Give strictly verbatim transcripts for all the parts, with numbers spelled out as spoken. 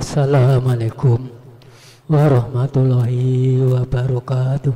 Assalamualaikum warahmatullahi wabarakatuh.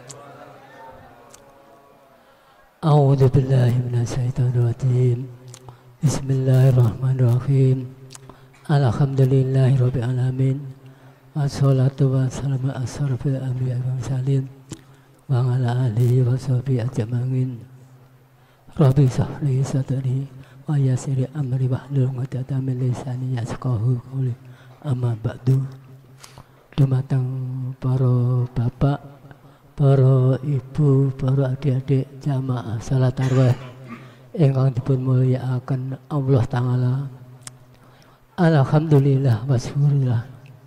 A'udzu billahi minasyaitonir rajim. Bismillahirrahmanirrahim. Alhamdulillahirabbil alamin. Wassalatu wassalamu ala asyrofil anbiya'i wal mursalin wa ala alihi washabihi ajmain. Rabbi shrah sadri wa yassir amri wahlul 'uqdatam min lisani yafqahu qawli. Amma ba'du. Dumateng para bapak, para ibu, para adik-adik jamaah salat tarawih ingkang dipun mulyakaken Allah Ta'ala. Alhamdulillah wa syukurillah.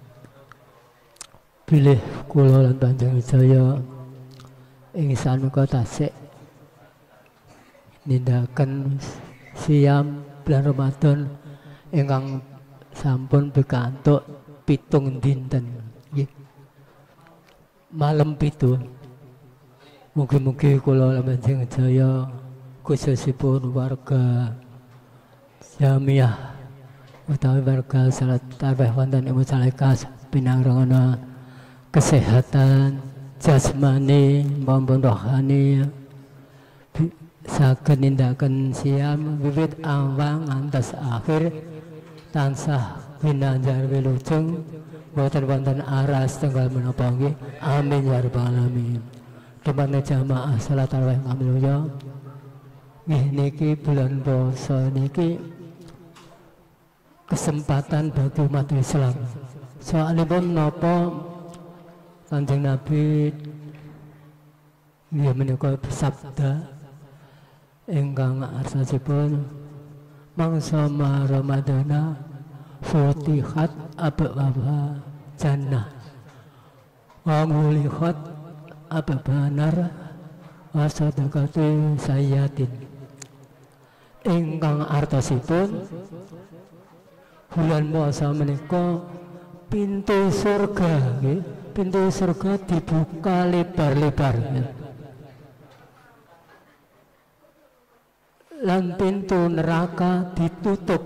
Bilih kula lan panjenengan ing sameika tasik nindakan siam bulan Ramadan ingkang sampun pikantuk pitung dinten nggih. Malam pitu. Mugi-mugi kula lan panjenengan khususipun warga Jamiah utawi warga salat tarawih wonten ing Musalakas pinangrengana kesehatan jasmani maupun rohani saged nindakan siam wiwit awal ngantos akhir tansah winanjar wilujeng boten wonten aras tenggal menapa nggih. Amin ya rabbal alamin. Dumateng jamaah salat tarawih kami mulya nggih niki bulan puasa niki kesempatan bagi umat Islam. Soalipun napa Kanjeng Nabi nggih menika bersabda ingkang arsasipun mangsa Ramadana futihat abwaba jannah wa mulihat abwanar wa sadaqati sayyatin. Ingkang artosipun bulan puasa menika pintu surga nggih, pintu surga dibuka lebar-lebar lan pintu neraka ditutup.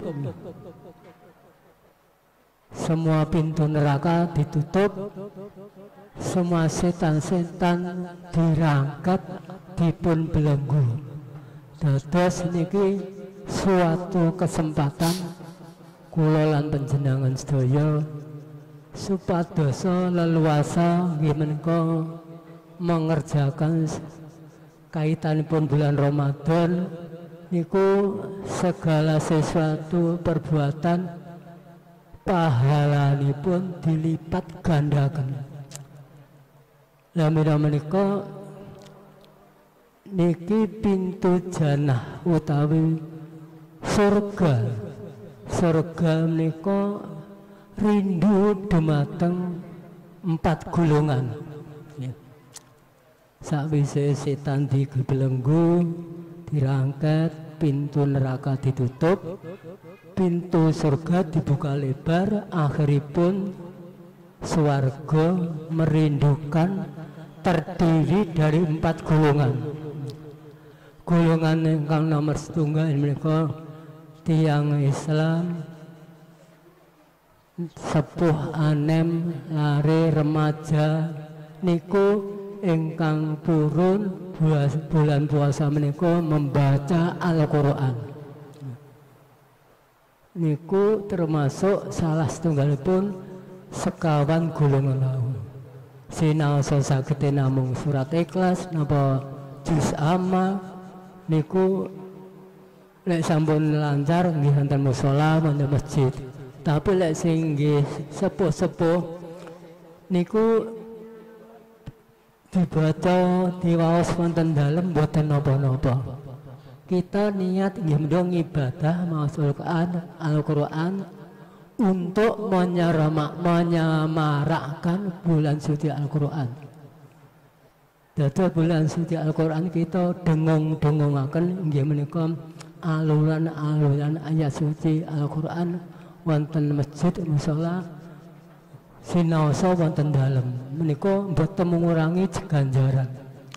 Semua pintu neraka ditutup, semua setan-setan dirangkat dipun belenggu. Dados niki suatu kesempatan kula lan panjenengan sedaya supadosa leluasa nggih menika mengerjakan kaitanipun bulan Ramadan niku segala sesuatu perbuatan pahalanipun dilipat gandakan. Lah menika niki pintu jannah utawi surga. Surga menika rindu dumateng empat golongan. Sakwise setan dibelenggu, dirangket, pintu neraka ditutup, pintu surga dibuka lebar, akhiripun swarga merindukan terdiri dari empat golongan. Golongan ingkang nomor setunggal menika tiyang Islam sepuh anem lare remaja niku ingkang purun bulan puasa menika membaca Al-Qur'an. Niku termasuk salah setunggalipun sekawan golongan wau. Sinaosa saged namung surat Ikhlas napa juz amma niku lek sampun lancar nggih wonten musala wonten masjid. Tapi lek sing nggih sepuh-sepuh niku dibaca diwaos wonten dalem mboten napa-napa. Kita niat nggih mendong ibadah maos Al-Qur'an, Al-Qur'an untuk menyeramak, menyemarakkan bulan suci Al-Qur'an. Dados bulan suci Al-Qur'an kita dengung-dengungaken nggih menika aluran-aluran ayat suci Al-Qur'an wonten masjid musala sinaosa wonten dalem menika mboten mengurangi ganjaran.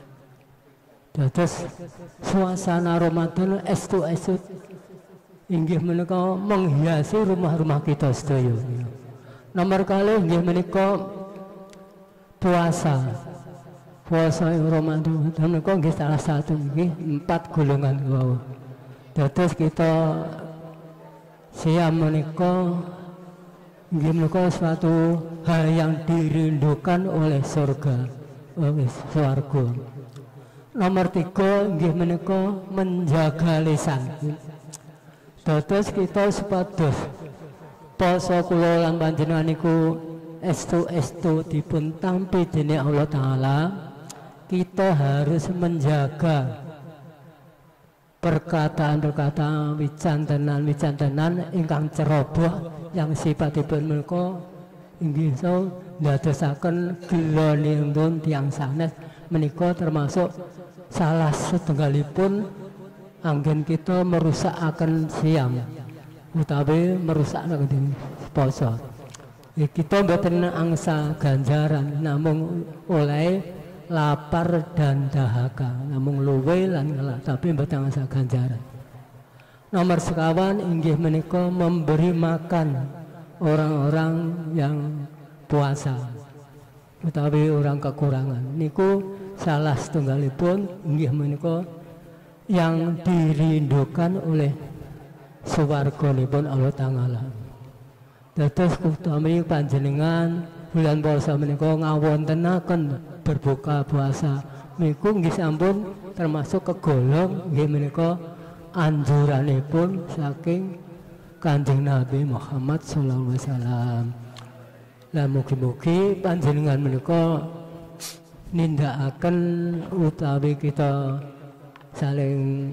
Dados suasana Ramadan estu-estu inggih menika menghiasi rumah-rumah kita sedaya. Nomor kalih nggih menika puasa. Puasa Ramadan menika nggih salah satu nggih empat golongan wau. Dados kita siam menika nggih menika suatu hal yang dirindukan oleh surga, oleh swarga. Nomor tiga nggih menika menjaga lisan. Dados kita supados poso kula lan panjenengan niku estu-estu dipun tampi dening Allah Ta'ala, kita harus menjaga perkataan-perkataan wicantenan-wicantenan ingkang ceroboh yang sifatipun menika inggih so ndadosaken gelonipun tiyang sanes menika termasuk salah setunggalipun anggen kita merusakaken siam utawi merusakaken poso. Kita mboten angsa ganjaran namung oleh lapar dan dahaga, namung luwe lan ngelak tapi mboten angsa ganjaran. Nomor sekawan inggih menika memberi makan orang-orang yang puasa utawi orang kekurangan. Niku salah setunggalipun inggih menika yang dirindukan oleh swarganipun Allah Ta'ala. Dados utami panjenengan bulan puasa menika ngawontenaken berbuka puasa niku nggih sampun termasuk kegolong nggih menika anjuranipun saking Kanjeng Nabi Muhammad sallallahu alaihi wasallam. Lah mugi-mugi panjenengan menika nindakaken utawi kita saling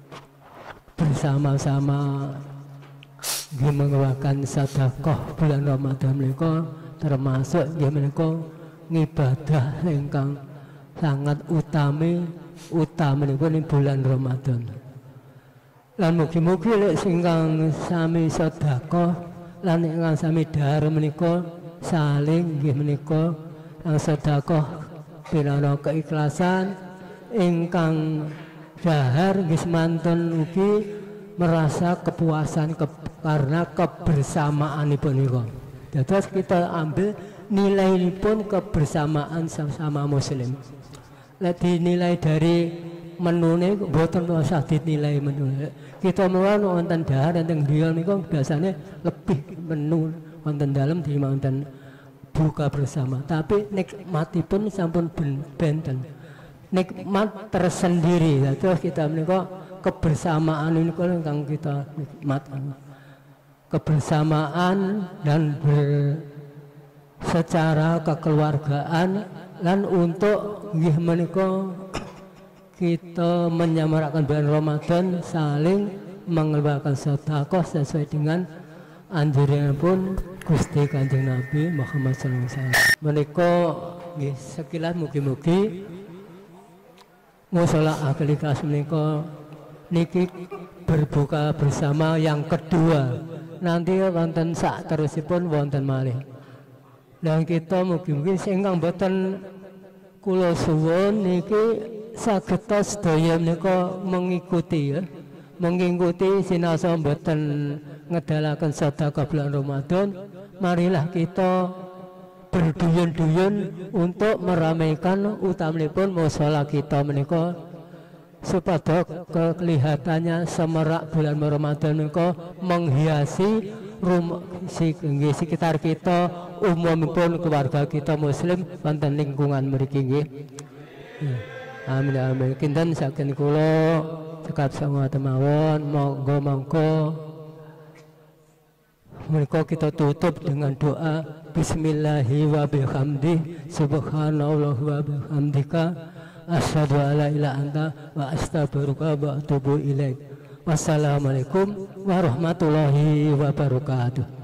bersama-sama nggih mengeluarkan sedekah bulan Ramadan menika termasuk nggih menika ngibadah ingkang sangat utami utaminipun bulan Ramadan. Lan mugi-mugi lek singkang sami sedekah lan ingkang sami dahar menika saling nggih menika ang sedekah pinana keikhlasan ingkang dahar nggih semanten ugi merasa kepuasan ke, karena kebersamaanipun niku. Dados kita ambil nilaiipun kebersamaan sama muslim. Lek dinilai dari menune mboten usah dinilai menu. Kita mawon wonten dahar enten griya niku biasanya lebih menu wonten dalem dibanding buka bersama. Tapi nikmatipun sampun benten. Nikmat tersendiri. Terus kita menika kebersamaan ini kan kita nikmat kebersamaan dan ber, secara kekeluargaan dan untuk nggih menika kita menyamarakan bulan Ramadan saling mengeluarkan sedekah sesuai dengan anjuranipun Gusti Kanjeng Nabi Muhammad sallallahu alaihi wasallam. Menika nggih sekilas mugi-mugi musala akal ikhlas menika niki berbuka bersama yang kedua. Nanti wonten sak terusipun wonten malih. Dan kita mugi-mugi ingkang boten kula suwun niki saged sedaya menika mengikuti ya. Mengikuti sinasa boten ngedalaken sedekah bulan Ramadan, marilah kita berduyun-duyun untuk meramaikan utaminipun musala kita menika supaya kelihatannya semerak bulan Ramadan menika menghiasi rumah si sekitar kita, umumipun keluarga kita muslim wonten lingkungan mriki nggih. Amin amin. Kinten saken kula cekap sama temawon monggo monggo menika kita tutup dengan doa bismillahi wa bihamdi subhanallah wa bihamdika asyhadu alla ilaha anta wa astaghfiruka wa atubu ilaik. Wassalamualaikum warahmatullahi wabarakatuh.